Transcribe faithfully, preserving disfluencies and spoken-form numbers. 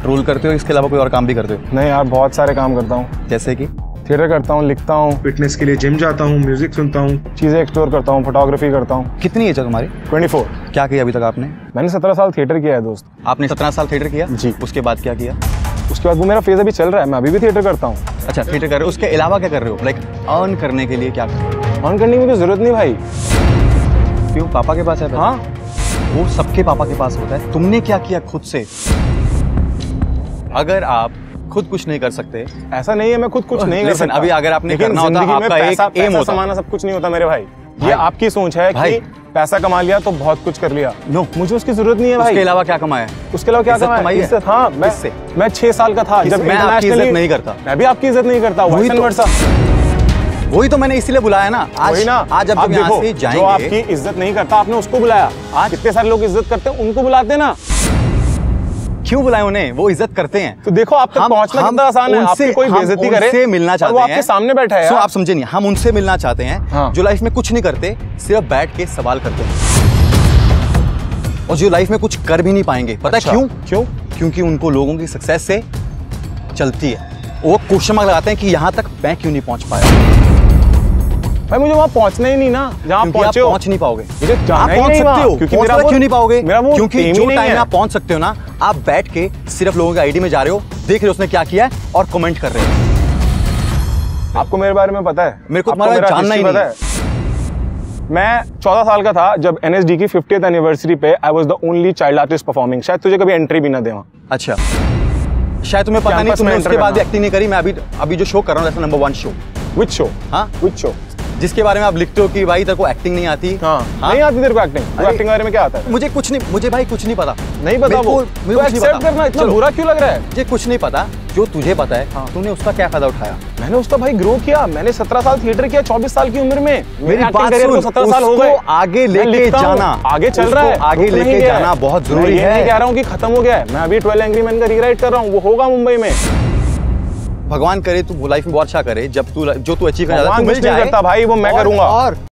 Role करते हो, इसके अलावा कोई और काम भी करते हो? नहीं यार, बहुत सारे काम करता हूँ। जैसे कि थिएटर करता हूँ, लिखता हूँ, फिटनेस के लिए जिम जाता हूँ, म्यूजिक सुनता हूँ, चीज़ें एक्सप्लोर करता हूँ, फोटोग्राफी करता हूँ। कितनी एज है तुम्हारी? Twenty four. क्या किया अभी तक आपने? मैंने सत्रह साल थिएटर किया है दोस्त। आपने सत्रह साल थिएटर किया जी। उसके बाद क्या किया? उसके बाद वो मेरा फेज अभी चल रहा है, मैं अभी भी थिएटर करता हूँ। अच्छा, थिएटर कर रहे हो, उसके अलावा क्या कर रहे हो? लाइक अर्न करने के लिए क्या कर रहे हो? ऑन करने की कोई जरूरत नहीं भाई। क्यों, पापा के पास है? हाँ, वो सबके पापा के पास होता है। तुमने क्या किया खुद से? अगर आप खुद कुछ नहीं कर सकते, ऐसा नहीं है मैं खुद कुछ नहीं कर सकता। अभी अगर आपने करना होता, आपका एक एम होता। समाना सब कुछ नहीं होता मेरे भाई। ये आपकी सोच है कि पैसा कमा लिया तो बहुत कुछ कर लिया। नो, मुझे उसकी जरूरत नहीं है भाई। उसके अलावा क्या कमाया? उसके अलावा क्या कमाया? इज्जत। हाँ, मैं मैं छह साल का था जब मैं आपकी इज्जत नहीं करता। मैं भी आपकी इज्जत नहीं करता। वही तो, वही तो मैंने इसीलिए बुलाया ना आज। ना आज जब हम यहाँ से जाएंगे, जो आपकी इज्जत नहीं करता आपने उसको बुलाया। आज कितने सारे लोग इज्जत करते हैं, उनको बुलाते ना। क्यों बुलाए उन्हें? वो इज्जत करते हैं। तो देखो आप तक पहुंचना कितना आसान है। आपसे कोई बेइज्जती करे, उनसे मिलना चाहते हैं, वो आपके सामने बैठा है। सो आप समझे नहीं, हम उनसे मिलना चाहते हैं। हाँ। जो लाइफ में कुछ नहीं करते, सिर्फ बैठ के सवाल करते हैं, और जो लाइफ में कुछ कर भी नहीं पाएंगे। पता है क्यों? क्यों? क्योंकि उनको लोगों की सक्सेस से चलती है। वो क्वेश्चन मार्क लगाते हैं कि यहाँ तक मैं क्यों नहीं पहुंच पाया। भाई मुझे वहाँ पहुँचना ही नहीं ना, जहाँ पहुँचे हो। पहुँच नहीं पाओगे। मुझे आप पहुँच सकते हो, क्योंकि मेरा क्यों नहीं पाओगे? क्योंकि जो टाइम आप पहुँच सकते हो ना, आप बैठ के सिर्फ लोगों के आईडी में जा रहे हो, देख रहे हो उसने क्या किया है और कमेंट कर रहे हो। आपको मेरे बारे में पता है? मेरे को तुम्हारा जानना ही नहीं है। मैं चौदह साल का था जब एन एस डी की फिफ्टियथ एनिवर्सरी पे I was the only child artist performing. शायद तुझे कभी एंट्री भी ना दे वहाँ। अच्छा, शायद तुम्हें पता नहीं, तुमने उसके बाद एक्टिंग नहीं करी। मैं अभी अभी जो शो कर रहा हूँ, number one show. Which show? हाँ, विच शो? जिसके बारे में आप लिखते हो कि भाई तेरे को एक्टिंग नहीं आती। हाँ, हाँ? नहीं आती तेरे को एक्टिंग? तो एक्टिंग के बारे में क्या आता है? मुझे कुछ नहीं, मुझे भाई कुछ नहीं पता। नहीं पता वो? मुझे कुछ नहीं पता। करना इतना बुरा क्यों लग रहा है? मुझे कुछ नहीं पता। जो तुझे पता है, हाँ। तूने उसका क्या फायदा उठाया? मैंने उसका भाई ग्रो किया। मैंने सत्रह साल थिएटर किया चौबीस साल की उम्र में। मेरी बात सुन, सत्रह साल हो गए। आगे लेके जाना, आगे चल रहा है, आगे लेके जाना बहुत जरूरी है। मैं कह रहा हूँ कि खत्म हो गया है। मैं अभी ट्वेल्व एंग्री मैन का रीराइट कर रहा हूँ, वो होगा मुंबई में। भगवान करे तू लाइफ में बहुत अच्छा करे, जब तू जो तू अचीव करना चाहता है, तू मिल जाए। भाई वो मैं करूंगा।